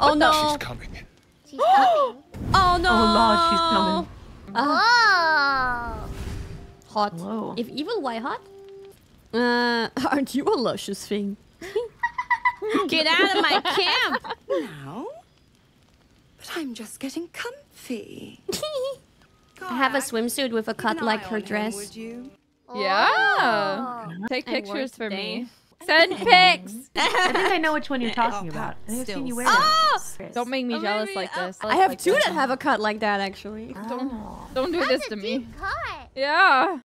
Oh no. She's coming. She's coming. Oh no. Oh lord, she's coming. Oh. Hot. Whoa. If evil, why hot? Aren't you a luscious thing? Get out of my camp! Now? But I'm just getting comfy. I have a swimsuit with a cut Keep an like eye her on him, dress. would you? Yeah. Take I pictures worked for me. today. Send pics. I think I know which one you're talking about. I think I've seen you wear that. Don't make me Oh, jealous maybe, like this. I have two that have a cut like that, actually. Don't do That's this a to me. deep cut. Yeah.